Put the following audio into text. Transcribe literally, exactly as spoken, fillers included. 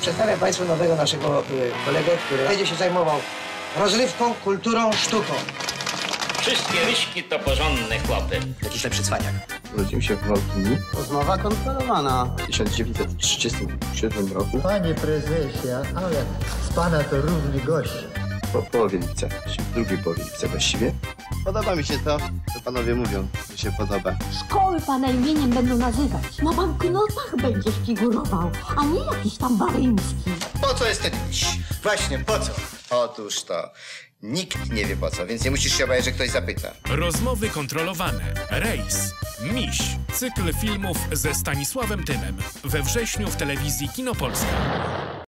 Przedstawiam Państwu nowego naszego y, kolegę, który będzie się zajmował rozrywką, kulturą, sztuką. Wszystkie ryśki to porządne chłopy. Jakiś lepszy cwaniak. Urodziłem się w Wałkini Rozmowa kontrolowana. w tysiąc dziewięćset trzydziestym siódmym roku. Panie prezesie, ale z pana to równy gość. Po połowie lipca, w drugiej połowie lipca właściwie. Podoba mi się to, co panowie mówią, że się podoba. Szkoły pana imieniem będą nazywać. Na banknotach będziesz figurował, a nie jakiś tam Baryński. Po co jest ten miś? Właśnie, po co? Otóż to. Nikt nie wie po co, więc nie musisz się obawiać, że ktoś zapyta. Rozmowy kontrolowane. Rejs. Miś. Cykl filmów ze Stanisławem Tymem. We wrześniu w telewizji Kino Polska.